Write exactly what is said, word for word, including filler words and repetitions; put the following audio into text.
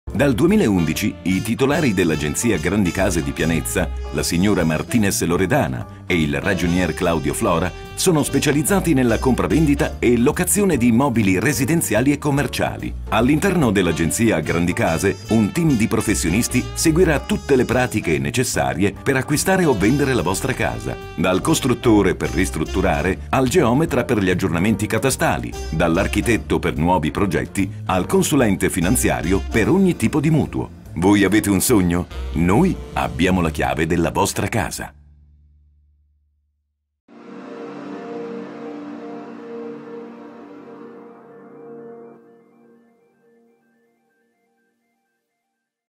Dal duemilaundici i titolari dell'agenzia Grandi Case di Pianezza, la signora Martinez Loredana e il ragionier Claudio Flora, sono specializzati nella compravendita e locazione di immobili residenziali e commerciali. All'interno dell'agenzia Grandi Case, un team di professionisti seguirà tutte le pratiche necessarie per acquistare o vendere la vostra casa. Dal costruttore per ristrutturare al geometra per gli aggiornamenti catastali, dall'architetto per nuovi progetti al consulente finanziario per ogni tipo di mutuo. Voi avete un sogno? Noi abbiamo la chiave della vostra casa.